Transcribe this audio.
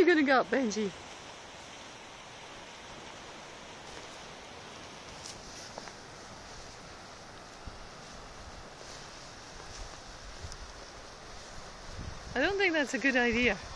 you going to go up, Benji? I don't think that's a good idea.